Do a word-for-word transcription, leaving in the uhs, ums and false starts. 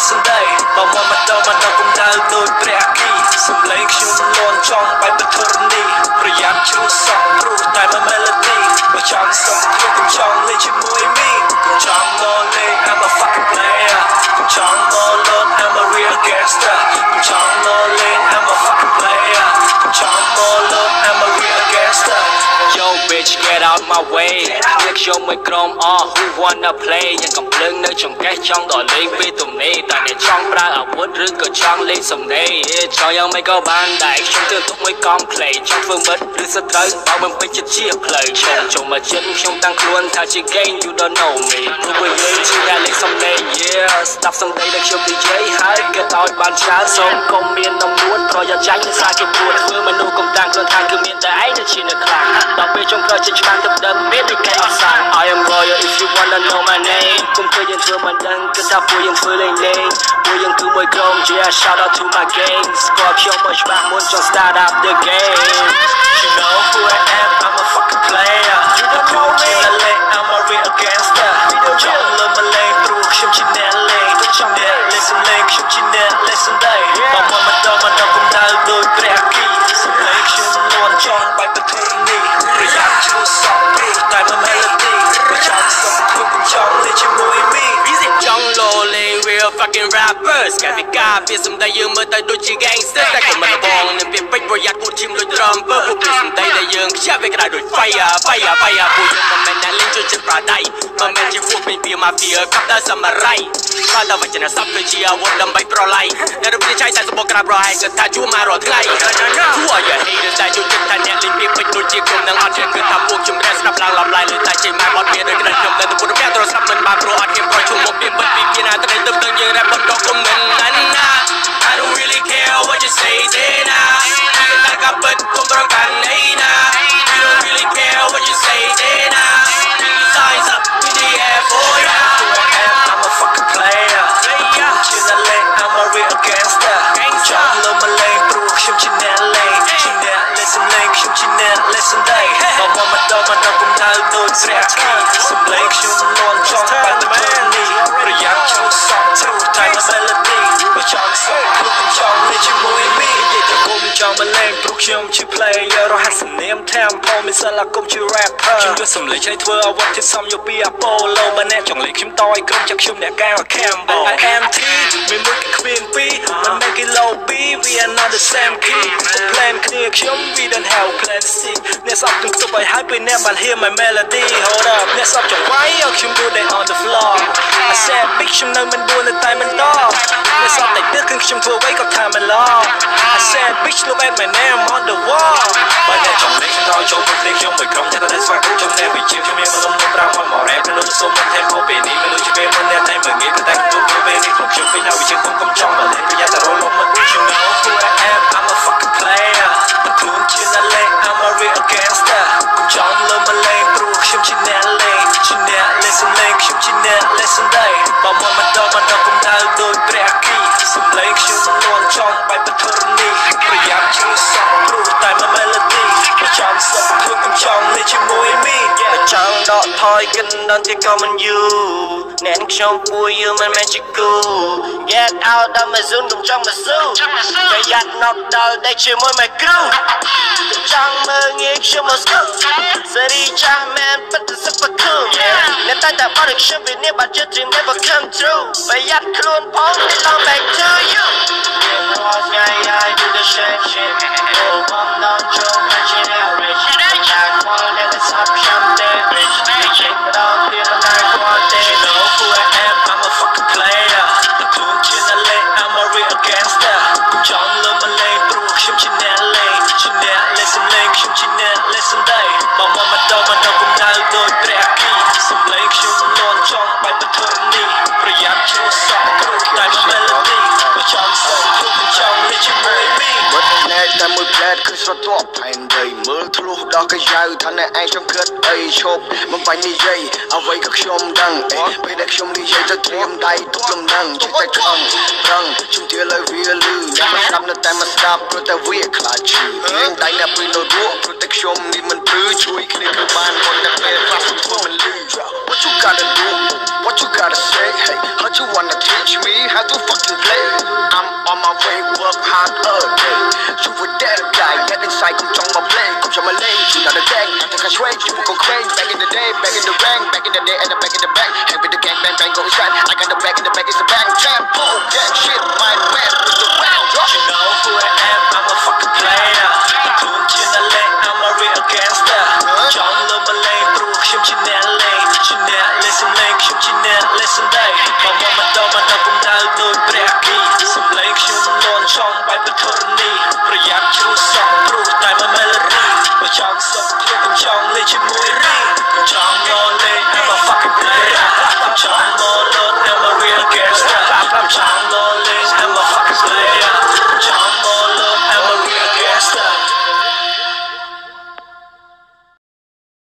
listen day បើមកមកដល់មកដល់គុំដៅដូចព្រះគីសំឡេងខ្ញុំលន់ចង់បែបបធរនីប្រយ័ត្នជ្រុះសក់ព្រោះតែមួយ melody បើចង់សុំខ្ញុំកុំចង់លេងជាមួយមីកុំចង់មកលេង I'm a fucking player កុំចង់មកលត់ I'm a real gangster កុំចង់មកលេង I'm a fucking player កុំចង់មកលត់ I'm a real gangster Yo bitch get out my way វាខ្ញុំមិនក្រុមអស់ Who wanna play យ៉ាងកំភ្លើងនៅចង្កេះចង់ដល់លេងពេលទំនេរតែអ្នកចង់ប្រើអាវុធឬក៏ចង់លេងសំណេរចង់យ៉ាងមិនក៏បានដែរខ្ញុំទើបទុកមួយកំភ្លេចង់ធ្វើមិត្តឬសត្រូវបើមិនពេញចិត្តជាផ្លូវខ្ញុំចូលមកចិត្តខ្ញុំតាំងខ្លួនថាជា game you don't know me ព្រោះវាយើងជាអ្នកលេងសំណេរ yeah ស្ដាប់សំដីដែលខ្ញុំនិយាយហើយគេឲ្យបានច្រើនសូមកុំមាននំនួនប្រយ័ត្នចាញ់នឹងសារគេពួតធ្វើមនុស្សកុំតាំងខ្លួនថាគឺមានតែឯងដែលជាអ្នកខ្លាំងដល់ពេលចុងក្រោយជាច្បាស់ទៅដឹងមានតែគេអត់សាន I am royal if you wanna know my name គុំឃើញយើងធ្វើមិនដឹងគឺថាពួកយើងធ្វើលេងលេងពួកយើងគឺមួយក្រុម yeah shout out to my gang ស្គាល់ខ្ញុំមកច្បាស់មុនចង់ start up the game You know who I am I'm a fucking player You don't know me I'm a real gangster ចង់លើមកលេងព្រោះខ្ញុំជាអ្នកលេងចង់អ្នកលេងសំលេងខ្ញុំជាអ្នកលេងសំដីបើមកមកដល់មកដល់គុំដៅដូចព្រះគីសំលេងខ្ញុំលន់ចង់បែបបធរនីប្រយ័ត្នជ្រុះសក់ព្រោះតែមួយ melody បើចង់សុំខ្ញុំកុំចង់លេងជាមួយមី ចង់លោលេង real fucking rappers កាវិការពីសំដីយើងមើលទៅដូចជា gangster តែខ្ញុំមិនបងនឹងពីពេជ្រប្រយ័ត្នគូឈាមដូច trumper ពួកពីសំដីដែលយើងខ្ជាប់វាក្តៅដូច fire fire fire ពួកយើងមិនមែនអ្នកលេងជួយចិត្តប្រដៃមិនមែនជាពួកពេញពី mafia កាប់តែសមរ័យបានតែវចនស័ព្ទគឺជាអាវុធដើម្បីប្រឡ័យអ្នករំលាយតែសម្បកក្រាបរហែកថាជួមករត់ថ្ងៃពួកអាយ៉ាហេតែជួយចិត្តថាអ្នកលេងពីពេជ្រដូចជាក្រុមនឹងអត់ជាគឺថាពួកជំនះស្ដាប់ឡើងឡំឡាយលើតែជាម៉ែអត់មានដូចក្តៅខ្ញុំទៅពុទ្ធព្រះទ្រស្ដាប់មិនបានព្រោះអត់ហ៊ានប្រជុំមកពីពិតពីពីណាតែទៅទៅយើងរ៉ាប់បត់ក៏គុំមិនណាណា I don't really care what you say say now តែក៏ពិតគុំប្រកាន់ណៃណា We don't really care what you say say now Signs up in the air for ya I'm a fucking playerជាអ្នកលេង I'm a real gangster ចង់លើមកលេងព្រោះខ្ញុំជាអ្នកលេងជាអ្នកលេងសំលេងខ្ញុំជាអ្នកលេងសំដីបើមកមកដល់មកដល់គុំដៅដូចព្រះគីសំលេងខ្ញុំលន់ចង់បែបធរនីប្រយ័ត្នជ្រុះសក់ព្រោះតែមួយ melody បើចង់សុំខ្ញុំចង់លេងជាមួយមីនិយាយទៅគុំចង់មកលេងព្រោះខ្ញុំជា player រហ័សសំនៀម tempo មិនសិនឡាគុំជា rapper ខ្ញុំយកសំលេងឆ្នៃធ្វើអ្វីที่សំយកពី Apollo បើអ្នកចង់លេងខ្ញុំតឲ្យក្រុមចាក់ខ្ញុំអ្នកកែវ Cambo I am T មានមួយគ្មានពីរមិនមែនគេ low B we are not the same key plan គ្នាខ្ញុំ we don't have plan C អ្នកស្អប់ទាំងទុបឲ្យហើយពេលអ្នកបាន hear my melody hold up អ្នកស្អប់ចង្វាយឲ្យខ្ញុំ do they on the floor I said big ខ្ញុំនៅមិនដួលនៅតែមិនតអ្នកស្អប់តែទឹកគឺខ្ញុំធ្វើអ្វីក៏ថាមិនឡ I said bitch look at my name on the wall បើអ្នកចង់លេងខ្ញុំចូលមកលេងខ្ញុំមួយក្រុមតែតែស្វាគមន៍ខ្ញុំអ្នកវិជាខ្ញុំមានមនុស្សមុនប្រាំមកមករ៉េបនៅសុំមក tempo ពេលនេះមនុស្សជាពេលមុនអ្នកតែមើលងាយតែទូទៅពេលនេះខ្ញុំខ្ញុំពេញដល់វិជាខ្ញុំកុំចង់មកលេងប្រយ័ត្នតែរលំមក You know who I am I'm a fucking player ខ្លួនជាអ្នកលេង I'm a real gangster កុំចង់លើមកលេងព្រោះខ្ញុំជាអ្នកលេងជាអ្នកលេងសំលេងខ្ញុំជាអ្នកលេងសំដីបើមកមកដល់មកដល់គុំដៅដូចព្រះគីសំលេងខ្ញុំលន់ចង់បែបបធរនីប្រយ័ត្នជ្រុះសក់ព្រោះតែមួយ melody បើចង់សុំខ្ញុំកុំចង់លេងជាមួយមីបើចង់ដកថយគិនដល់ទីក៏មិនយូរអ្នកខ្ញុំពួកយើងមិនមែនជាគូ Get out ដល់មក zoom កុំចង់មកស៊ូប្រយ័ត្នណត់ដល់ដេកជាមួយមួយគ្រូកុំចង់មើលងាយខ្ញុំមកស្គូសេរីចាស់មែនពិតទៅសុខបកូអ្នកតែតែបរិខ្ញុំវិនិច្ឆ័យបាត់ចិត្ត dream never come true ប្រយ័ត្នខ្លួនផង belong back to you Yeah, I do the shit shit Oh, I'm not Joe, but you're not rich I want it, it's up, I'm dead rich Check it out, feel like I want it You know who I am, I'm a fucking player The cool chin I lay, I'm a real gangster John love my lane, bro,ខ្ញុំជាអ្នកលេងជាអ្នកលេងសំលេងខ្ញុំជាអ្នកលេងសំដីបើមកមកដល់មកដល់គុំដៅដូចព្រះគីសំលេងខ្ញុំលន់ចង់បែបបធរនីប្រយ័ត្នជ្រុះសក់ព្រោះតែ melody បើចង់សុំខ្ញុំចង់លេងជាមួយមីវត្តណែតែមួយផ្លែតគឺស្រទាប់ផែនដីមើលធ្លុះដល់កាយៅថាអ្នកឯងចង់គិតអីឈប់មិនបាញ់និយាយអ្វីក៏ខ្ញុំដឹងអេពេលដែលខ្ញុំនិយាយទៅត្រៀមដៃទុកលំនឹងចេះតែខំប្រឹងជំទាវលើវាលឺអ្នកមិនស្ដាប់នៅតែមិនស្ដាប់ព្រោះតែវាខ្លាចឈឺត្រៀមដៃអ្នកពីនៅរក់ព្រោះតែខ្ញុំនេះមិនព្រឺជួយគ្នាគឺបានប៉ុន្តែពេលខ្លះធ្វើមិនលឺ What you gotta do What what you gotta say? Hey, heard you wanna teach me how to fucking play. I'm on my way, work hard all day. You were that guy, get inside, come trong my play, come trong my lane. You not a gang, I think I straight, you go crazy. Back in the day, back in the rank, back in the day, and the back in the back. Hey, with the gang, bang, bang, go inside. I got the back in the back, it's the bang, tempo, gang shit, mind web with the round. You know who I am, I'm a fucking player. Coon chin a lane, I'm a real gangster. Trong lơ mà lane, bro,ខ្ញុំជាអ្នកលេងជាអ្នកលេងសំឡេងខ្ញុំជាអ្នកលេងសំដីមកមកមកដល់មកដល់កំដៅដូចព្រះគីសំឡេងខ្ញុំលន់ឆំបែបពធរនីប្រយ័ត្នជ្រុះសក់ព្រោះតែមួយ melody បើចង់សុខខ្ញុំកុំចង់លេងជាមួយរីកុំចង់ងលេង I'm a fucking player